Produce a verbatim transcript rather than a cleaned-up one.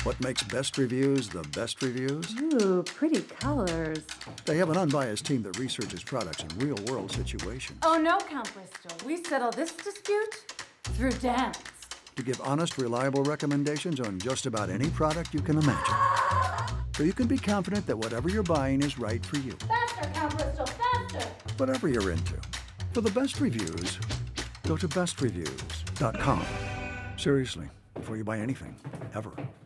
What makes Best Reviews the best reviews? Ooh, pretty colors. They have an unbiased team that researches products in real-world situations. Oh no, Count Bristol. We settle this dispute through dance. To give honest, reliable recommendations on just about any product you can imagine. So you can be confident that whatever you're buying is right for you. Faster, Count Bristol, faster! Whatever you're into. For the best reviews, go to best reviews dot com. Seriously, before you buy anything, ever.